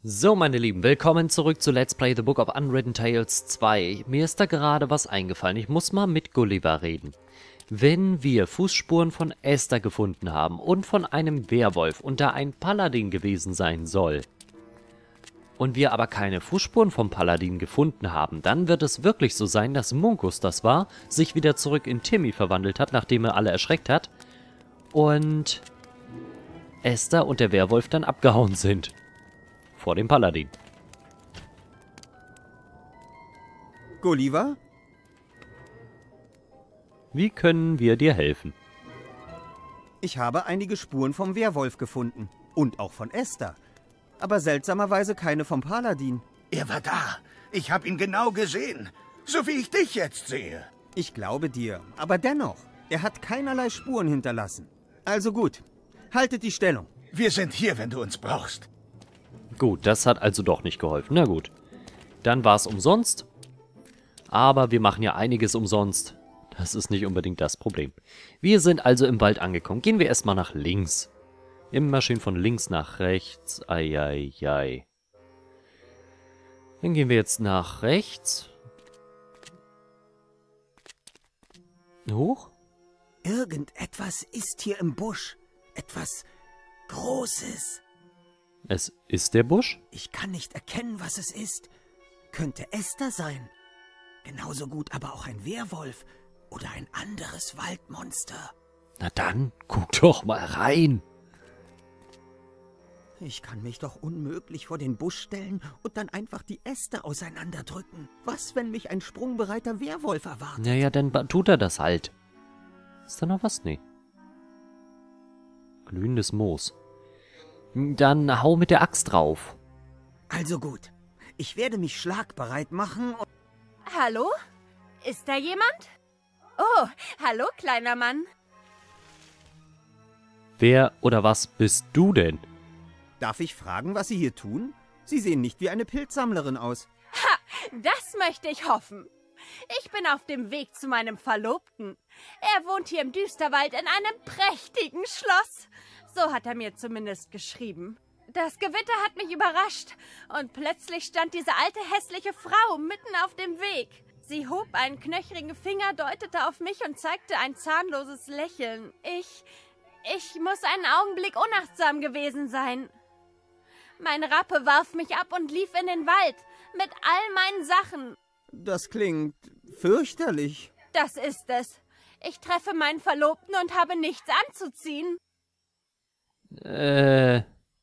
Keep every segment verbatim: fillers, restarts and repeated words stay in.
So, meine Lieben, willkommen zurück zu Let's Play The Book of Unwritten Tales zwei. Mir ist da gerade was eingefallen. Ich muss mal mit Gulliver reden. Wenn wir Fußspuren von Esther gefunden haben und von einem Werwolf und da ein Paladin gewesen sein soll, und wir aber keine Fußspuren vom Paladin gefunden haben, dann wird es wirklich so sein, dass Munkus das war, sich wieder zurück in Timmy verwandelt hat, nachdem er alle erschreckt hat, und Esther und der Werwolf dann abgehauen sind. Vor dem Paladin. Gulliver? Wie können wir dir helfen? Ich habe einige Spuren vom Werwolf gefunden. Und auch von Esther. Aber seltsamerweise keine vom Paladin. Er war da. Ich habe ihn genau gesehen. So wie ich dich jetzt sehe. Ich glaube dir. Aber dennoch, er hat keinerlei Spuren hinterlassen. Also gut, haltet die Stellung. Wir sind hier, wenn du uns brauchst. Gut, das hat also doch nicht geholfen. Na gut. Dann war es umsonst. Aber wir machen ja einiges umsonst. Das ist nicht unbedingt das Problem. Wir sind also im Wald angekommen. Gehen wir erstmal nach links. Immer schön von links nach rechts. Eieiei. Dann gehen wir jetzt nach rechts. Hoch. Irgendetwas ist hier im Busch. Etwas Großes. Es ist der Busch? Ich kann nicht erkennen, was es ist. Könnte Esther sein. Genauso gut aber auch ein Werwolf oder ein anderes Waldmonster. Na dann, guck doch mal rein. Ich kann mich doch unmöglich vor den Busch stellen und dann einfach die Äste auseinanderdrücken. Was, wenn mich ein sprungbereiter Werwolf erwartet? Naja, dann tut er das halt. Ist da noch was? Nee. Glühendes Moos. Dann hau mit der Axt drauf. Also gut. Ich werde mich schlagbereit machen und... Hallo? Ist da jemand? Oh, hallo, kleiner Mann. Wer oder was bist du denn? Darf ich fragen, was Sie hier tun? Sie sehen nicht wie eine Pilzsammlerin aus. Ha, das möchte ich hoffen. Ich bin auf dem Weg zu meinem Verlobten. Er wohnt hier im Düsterwald in einem prächtigen Schloss. So hat er mir zumindest geschrieben. Das Gewitter hat mich überrascht und plötzlich stand diese alte hässliche Frau mitten auf dem Weg. Sie hob einen knöchrigen Finger, deutete auf mich und zeigte ein zahnloses Lächeln. Ich, ich muss einen Augenblick unachtsam gewesen sein. Mein Rappe warf mich ab und lief in den Wald mit all meinen Sachen. Das klingt fürchterlich. Das ist es. Ich treffe meinen Verlobten und habe nichts anzuziehen. Äh...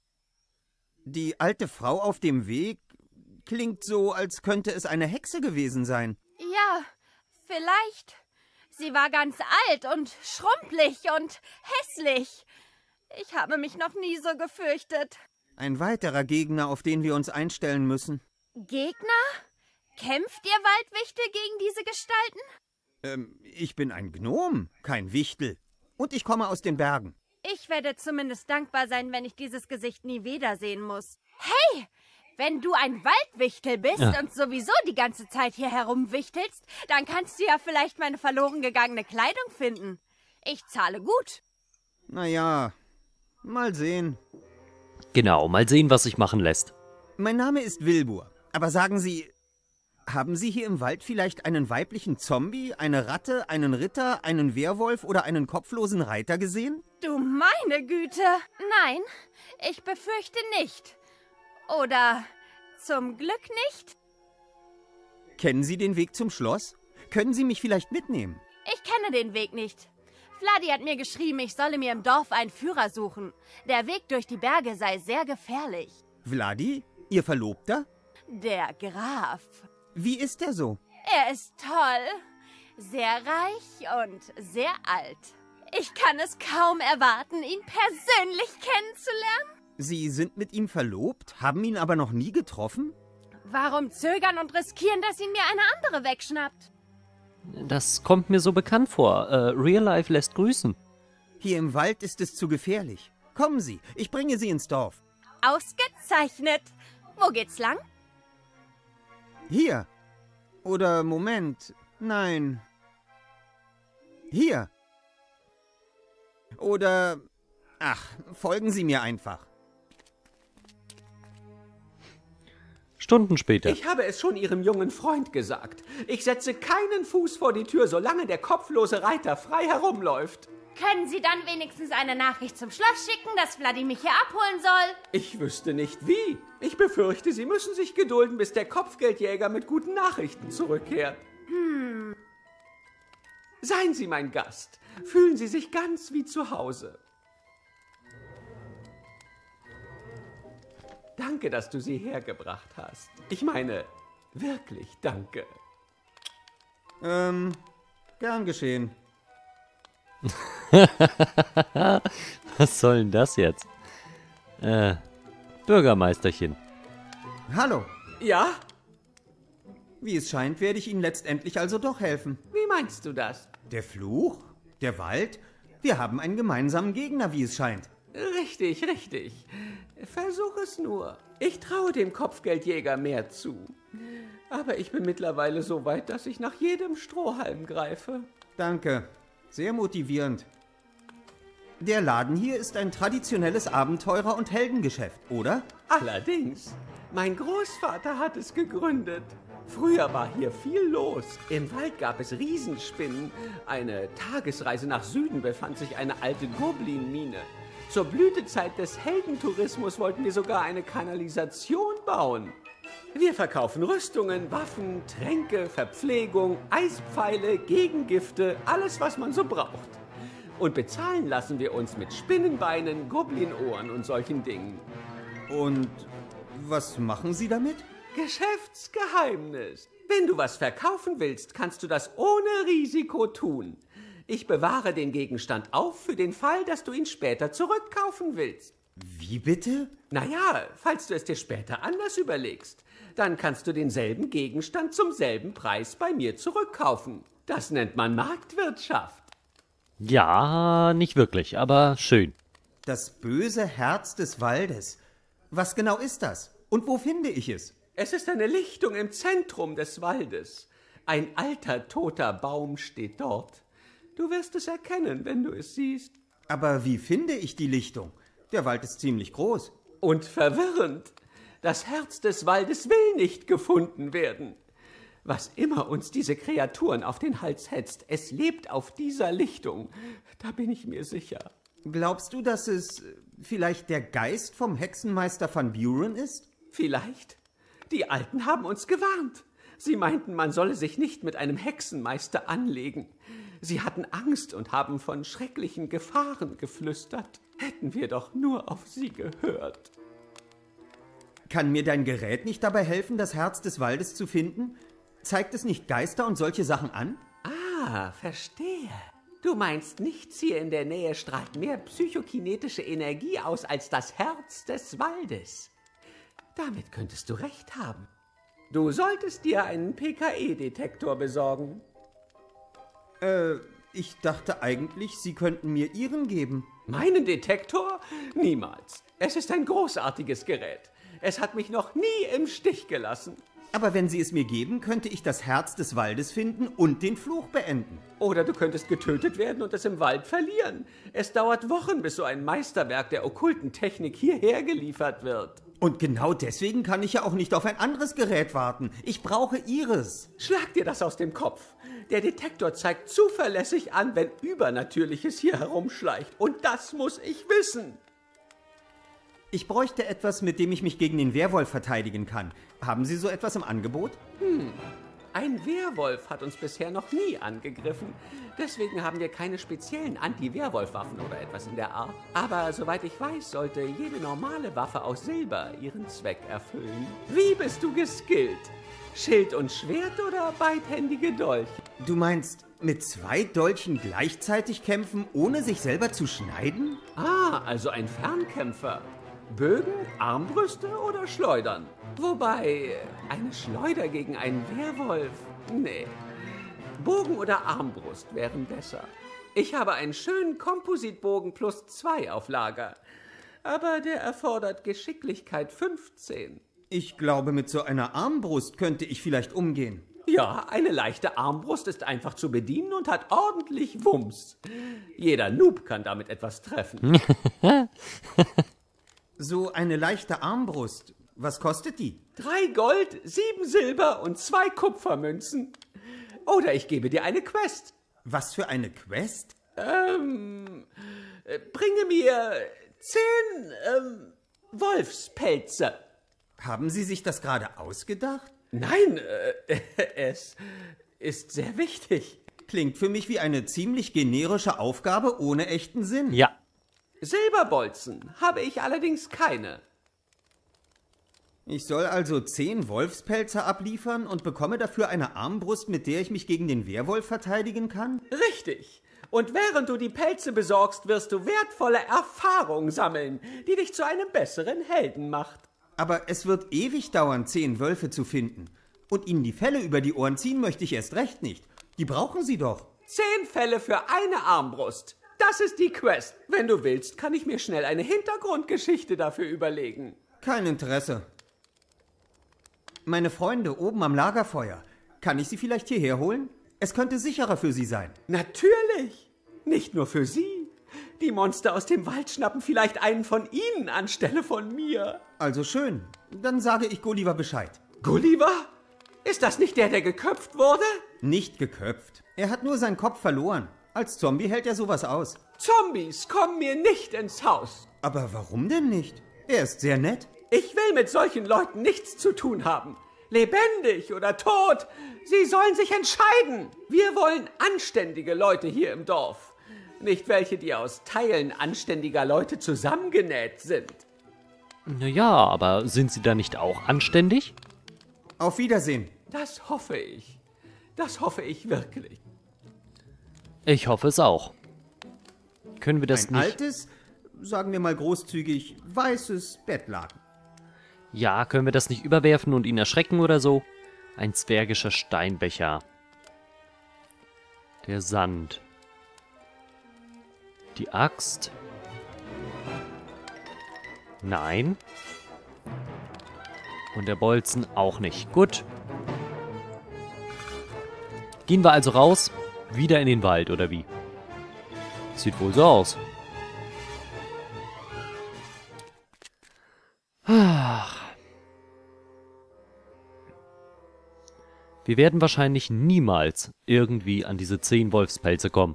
Die alte Frau auf dem Weg klingt so, als könnte es eine Hexe gewesen sein. Ja, vielleicht. Sie war ganz alt und schrumpelig und hässlich. Ich habe mich noch nie so gefürchtet. Ein weiterer Gegner, auf den wir uns einstellen müssen. Gegner? Kämpft ihr Waldwichtel gegen diese Gestalten? Ähm, ich bin ein Gnom, kein Wichtel. Und ich komme aus den Bergen. Ich werde zumindest dankbar sein, wenn ich dieses Gesicht nie wiedersehen muss. Hey, wenn du ein Waldwichtel bist Ja. und sowieso die ganze Zeit hier herumwichtelst, dann kannst du ja vielleicht meine verloren gegangene Kleidung finden. Ich zahle gut. Naja, mal sehen. Genau, mal sehen, was sich machen lässt. Mein Name ist Wilbur. Aber sagen Sie, haben Sie hier im Wald vielleicht einen weiblichen Zombie, eine Ratte, einen Ritter, einen Werwolf oder einen kopflosen Reiter gesehen? Du meine Güte. Nein, ich befürchte nicht. Oder zum Glück nicht. Kennen Sie den Weg zum Schloss? Können Sie mich vielleicht mitnehmen? Ich kenne den Weg nicht. Vladi hat mir geschrieben, ich solle mir im Dorf einen Führer suchen. Der Weg durch die Berge sei sehr gefährlich. Vladi? Ihr Verlobter? Der Graf. Wie ist er so? Er ist toll, sehr reich und sehr alt. Ich kann es kaum erwarten, ihn persönlich kennenzulernen. Sie sind mit ihm verlobt, haben ihn aber noch nie getroffen? Warum zögern und riskieren, dass ihn mir eine andere wegschnappt? Das kommt mir so bekannt vor. Äh, Real Life lässt grüßen. Hier im Wald ist es zu gefährlich. Kommen Sie, ich bringe Sie ins Dorf. Ausgezeichnet. Wo geht's lang? Hier. Oder Moment. Nein. Hier. Oder... Ach, folgen Sie mir einfach. Stunden später. Ich habe es schon Ihrem jungen Freund gesagt. Ich setze keinen Fuß vor die Tür, solange der kopflose Reiter frei herumläuft. Können Sie dann wenigstens eine Nachricht zum Schloss schicken, dass Vladimir mich hier abholen soll? Ich wüsste nicht wie. Ich befürchte, Sie müssen sich gedulden, bis der Kopfgeldjäger mit guten Nachrichten zurückkehrt. Hm. Seien Sie mein Gast. Fühlen Sie sich ganz wie zu Hause. Danke, dass du sie hergebracht hast. Ich meine, wirklich danke. Ähm, gern geschehen. Was soll denn das jetzt? Äh, Bürgermeisterchen. Hallo. Ja? Wie es scheint, werde ich Ihnen letztendlich also doch helfen. Wie meinst du das? Der Fluch? Der Wald? Wir haben einen gemeinsamen Gegner, wie es scheint. Richtig, richtig. Versuch es nur. Ich traue dem Kopfgeldjäger mehr zu. Aber ich bin mittlerweile so weit, dass ich nach jedem Strohhalm greife. Danke. Sehr motivierend. Der Laden hier ist ein traditionelles Abenteurer- und Heldengeschäft, oder? Allerdings. Mein Großvater hat es gegründet. Früher war hier viel los. Im Wald gab es Riesenspinnen. Eine Tagesreise nach Süden befand sich eine alte Goblin-Mine. Zur Blütezeit des Heldentourismus wollten wir sogar eine Kanalisation bauen. Wir verkaufen Rüstungen, Waffen, Tränke, Verpflegung, Eispfeile, Gegengifte, alles, was man so braucht. Und bezahlen lassen wir uns mit Spinnenbeinen, Goblinohren und solchen Dingen. Und was machen Sie damit? Geschäftsgeheimnis. Wenn du was verkaufen willst, kannst du das ohne Risiko tun. Ich bewahre den Gegenstand auf für den Fall, dass du ihn später zurückkaufen willst. Wie bitte? Naja, falls du es dir später anders überlegst, dann kannst du denselben Gegenstand zum selben Preis bei mir zurückkaufen. Das nennt man Marktwirtschaft. Ja, nicht wirklich, aber schön. Das böse Herz des Waldes. Was genau ist das? Und wo finde ich es? Es ist eine Lichtung im Zentrum des Waldes. Ein alter, toter Baum steht dort. Du wirst es erkennen, wenn du es siehst. Aber wie finde ich die Lichtung? Der Wald ist ziemlich groß. Und verwirrend. Das Herz des Waldes will nicht gefunden werden. Was immer uns diese Kreaturen auf den Hals hetzt, es lebt auf dieser Lichtung. Da bin ich mir sicher. Glaubst du, dass es vielleicht der Geist vom Hexenmeister Van Buren ist? Vielleicht. Die Alten haben uns gewarnt. Sie meinten, man solle sich nicht mit einem Hexenmeister anlegen. Sie hatten Angst und haben von schrecklichen Gefahren geflüstert. Hätten wir doch nur auf sie gehört. Kann mir dein Gerät nicht dabei helfen, das Herz des Waldes zu finden? Zeigt es nicht Geister und solche Sachen an? Ah, verstehe. Du meinst, nichts hier in der Nähe strahlt mehr psychokinetische Energie aus als das Herz des Waldes. Damit könntest du recht haben. Du solltest dir einen P K E-Detektor besorgen. Äh, ich dachte eigentlich, Sie könnten mir Ihren geben. Meinen Detektor? Niemals. Es ist ein großartiges Gerät. Es hat mich noch nie im Stich gelassen. Aber wenn Sie es mir geben, könnte ich das Herz des Waldes finden und den Fluch beenden. Oder du könntest getötet werden und es im Wald verlieren. Es dauert Wochen, bis so ein Meisterwerk der okkulten Technik hierher geliefert wird. Und genau deswegen kann ich ja auch nicht auf ein anderes Gerät warten. Ich brauche Ihres. Schlag dir das aus dem Kopf. Der Detektor zeigt zuverlässig an, wenn Übernatürliches hier herumschleicht. Und das muss ich wissen. Ich bräuchte etwas, mit dem ich mich gegen den Werwolf verteidigen kann. Haben Sie so etwas im Angebot? Hm. Ein Werwolf hat uns bisher noch nie angegriffen. Deswegen haben wir keine speziellen Anti-Werwolf-Waffen oder etwas in der Art. Aber soweit ich weiß, sollte jede normale Waffe aus Silber ihren Zweck erfüllen. Wie bist du geskillt? Schild und Schwert oder beidhändige Dolch? Du meinst, mit zwei Dolchen gleichzeitig kämpfen, ohne sich selber zu schneiden? Ah, also ein Fernkämpfer. Bögen, Armbrüste oder Schleudern? Wobei, eine Schleuder gegen einen Werwolf? Nee. Bogen oder Armbrust wären besser. Ich habe einen schönen Kompositbogen plus zwei auf Lager. Aber der erfordert Geschicklichkeit fünfzehn. Ich glaube, mit so einer Armbrust könnte ich vielleicht umgehen. Ja, eine leichte Armbrust ist einfach zu bedienen und hat ordentlich Wumms. Jeder Noob kann damit etwas treffen. So eine leichte Armbrust. Was kostet die? Drei Gold, sieben Silber und zwei Kupfermünzen. Oder ich gebe dir eine Quest. Was für eine Quest? Ähm, äh, bringe mir zehn, ähm, Wolfspelze. Haben Sie sich das gerade ausgedacht? Nein, äh, es ist sehr wichtig. Klingt für mich wie eine ziemlich generische Aufgabe ohne echten Sinn. Ja. Silberbolzen habe ich allerdings keine. Ich soll also zehn Wolfspelze abliefern und bekomme dafür eine Armbrust, mit der ich mich gegen den Werwolf verteidigen kann? Richtig. Und während du die Pelze besorgst, wirst du wertvolle Erfahrung sammeln, die dich zu einem besseren Helden macht. Aber es wird ewig dauern, zehn Wölfe zu finden. Und Ihnen die Felle über die Ohren ziehen möchte ich erst recht nicht. Die brauchen Sie doch. Zehn Felle für eine Armbrust. Das ist die Quest. Wenn du willst, kann ich mir schnell eine Hintergrundgeschichte dafür überlegen. Kein Interesse. Meine Freunde oben am Lagerfeuer. Kann ich sie vielleicht hierher holen? Es könnte sicherer für Sie sein. Natürlich. Nicht nur für Sie. Die Monster aus dem Wald schnappen vielleicht einen von Ihnen anstelle von mir. Also schön. Dann sage ich Gulliver Bescheid. Gulliver? Ist das nicht der, der geköpft wurde? Nicht geköpft. Er hat nur seinen Kopf verloren. Als Zombie hält er sowas aus. Zombies kommen mir nicht ins Haus. Aber warum denn nicht? Er ist sehr nett. Ich will mit solchen Leuten nichts zu tun haben. Lebendig oder tot, sie sollen sich entscheiden. Wir wollen anständige Leute hier im Dorf. Nicht welche, die aus Teilen anständiger Leute zusammengenäht sind. Naja, aber sind Sie da nicht auch anständig? Auf Wiedersehen. Das hoffe ich. Das hoffe ich wirklich. Ich hoffe es auch. Können wir das Ein nicht... altes, sagen wir mal großzügig, weißes Bettlaken. Ja, können wir das nicht überwerfen und ihn erschrecken oder so? Ein zwergischer Steinbecher. Der Sand. Die Axt. Nein. Und der Bolzen auch nicht. Gut. Gehen wir also raus, wieder in den Wald, oder wie? Sieht wohl so aus. Ach. Wir werden wahrscheinlich niemals irgendwie an diese zehn Wolfspelze kommen.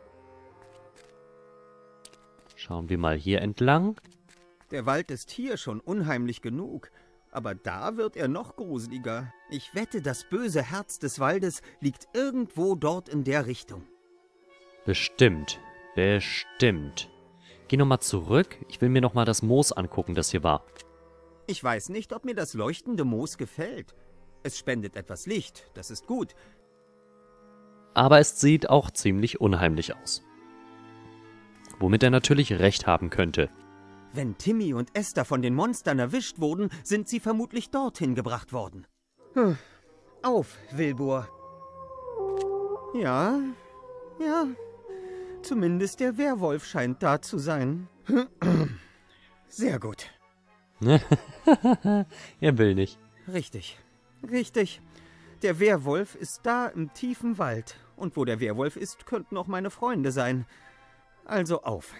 Schauen wir mal hier entlang. Der Wald ist hier schon unheimlich genug. Aber da wird er noch gruseliger. Ich wette, das böse Herz des Waldes liegt irgendwo dort in der Richtung. Bestimmt. Bestimmt. Geh nochmal zurück. Ich will mir nochmal das Moos angucken, das hier war. Ich weiß nicht, ob mir das leuchtende Moos gefällt. Es spendet etwas Licht, das ist gut. Aber es sieht auch ziemlich unheimlich aus. Womit er natürlich recht haben könnte. Wenn Timmy und Esther von den Monstern erwischt wurden, sind sie vermutlich dorthin gebracht worden. Hm. Auf, Wilbur. Ja, ja. Zumindest der Werwolf scheint da zu sein. Sehr gut. Er will nicht. Richtig, richtig. Der Werwolf ist da im tiefen Wald. Und wo der Werwolf ist, könnten auch meine Freunde sein. Also auf.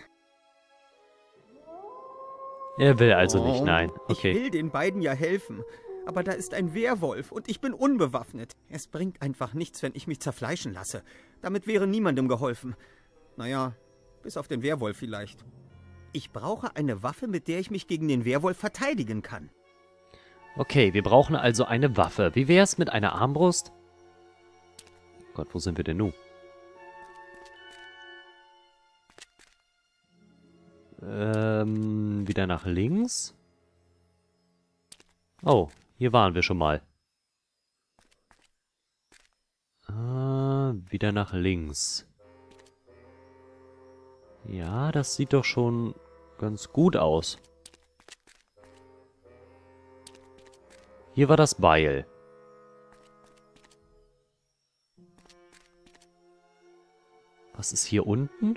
Er will also nicht, nein. Okay. Ich will den beiden ja helfen. Aber da ist ein Werwolf und ich bin unbewaffnet. Es bringt einfach nichts, wenn ich mich zerfleischen lasse. Damit wäre niemandem geholfen. Naja, bis auf den Werwolf vielleicht. Ich brauche eine Waffe, mit der ich mich gegen den Werwolf verteidigen kann. Okay, wir brauchen also eine Waffe. Wie wär's mit einer Armbrust? Gott, wo sind wir denn nun? Ähm, wieder nach links. Oh, hier waren wir schon mal. Ah, wieder nach links. Ja, das sieht doch schon ganz gut aus. Hier war das Beil. Was ist hier unten?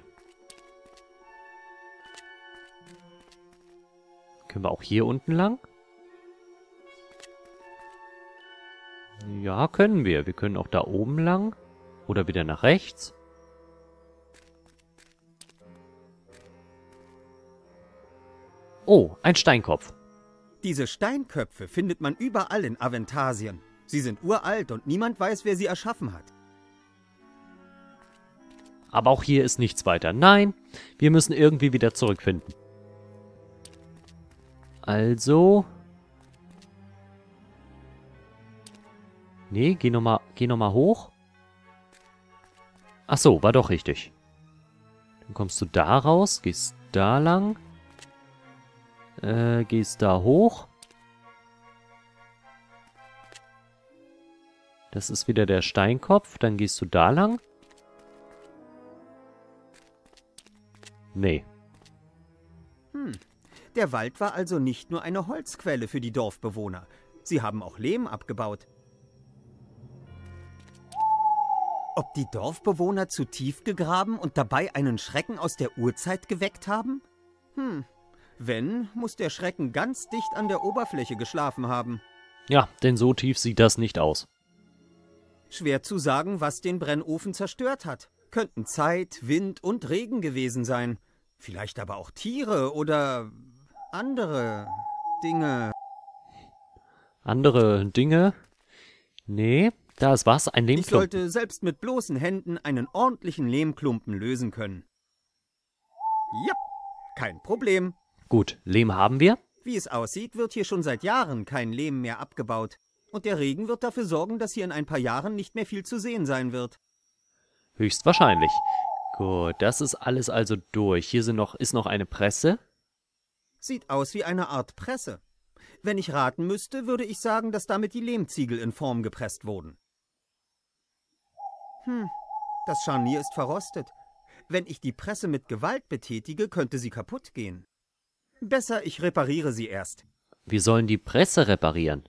Können wir auch hier unten lang? Ja, können wir. Wir können auch da oben lang. Oder wieder nach rechts. Oh, ein Steinkopf. Diese Steinköpfe findet man überall in Aventasien. Sie sind uralt und niemand weiß, wer sie erschaffen hat. Aber auch hier ist nichts weiter. Nein, wir müssen irgendwie wieder zurückfinden. Also... Nee, geh nochmal geh noch mal hoch. Ach so, war doch richtig. Dann kommst du da raus, gehst da lang. Äh, gehst da hoch. Das ist wieder der Steinkopf. Dann gehst du da lang. Nee. Hm. Der Wald war also nicht nur eine Holzquelle für die Dorfbewohner. Sie haben auch Lehm abgebaut. Ob die Dorfbewohner zu tief gegraben und dabei einen Schrecken aus der Urzeit geweckt haben? Hm. Wenn, muss der Schrecken ganz dicht an der Oberfläche geschlafen haben. Ja, denn so tief sieht das nicht aus. Schwer zu sagen, was den Brennofen zerstört hat. Könnten Zeit, Wind und Regen gewesen sein. Vielleicht aber auch Tiere oder andere Dinge. Andere Dinge? Nee, da ist was, ein Ich Lehmklumpen. sollte selbst mit bloßen Händen einen ordentlichen Lehmklumpen lösen können. Ja, kein Problem. Gut, Lehm haben wir. Wie es aussieht, wird hier schon seit Jahren kein Lehm mehr abgebaut. Und der Regen wird dafür sorgen, dass hier in ein paar Jahren nicht mehr viel zu sehen sein wird. Höchstwahrscheinlich. Gut, das ist alles also durch. Hier sind noch, ist noch eine Presse. Sieht aus wie eine Art Presse. Wenn ich raten müsste, würde ich sagen, dass damit die Lehmziegel in Form gepresst wurden. Hm, das Scharnier ist verrostet. Wenn ich die Presse mit Gewalt betätige, könnte sie kaputt gehen. Besser, ich repariere sie erst. Wir sollen die Presse reparieren.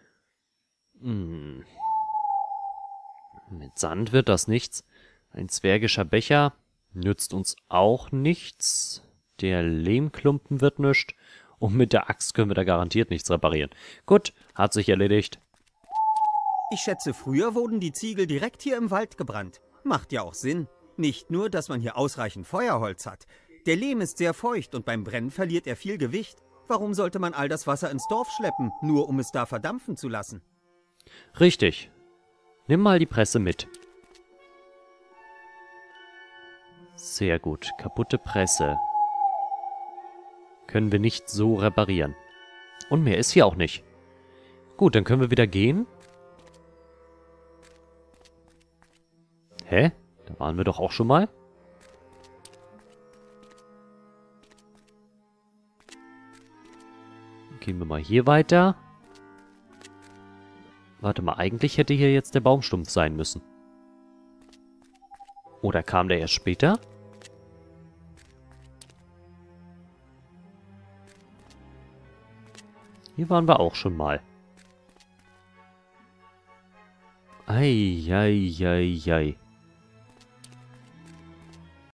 Hm. Mit Sand wird das nichts. Ein zwergischer Becher nützt uns auch nichts. Der Lehmklumpen wird nichts. Und mit der Axt können wir da garantiert nichts reparieren. Gut, hat sich erledigt. Ich schätze, früher wurden die Ziegel direkt hier im Wald gebrannt. Macht ja auch Sinn. Nicht nur, dass man hier ausreichend Feuerholz hat. Der Lehm ist sehr feucht und beim Brennen verliert er viel Gewicht. Warum sollte man all das Wasser ins Dorf schleppen, nur um es da verdampfen zu lassen? Richtig. Nimm mal die Presse mit. Sehr gut. Kaputte Presse. Können wir nicht so reparieren. Und mehr ist hier auch nicht. Gut, dann können wir wieder gehen. Hä? Da waren wir doch auch schon mal. Gehen wir mal hier weiter. Warte mal, eigentlich hätte hier jetzt der Baumstumpf sein müssen. Oder kam der erst später? Hier waren wir auch schon mal. Ei, ei, ei, ei.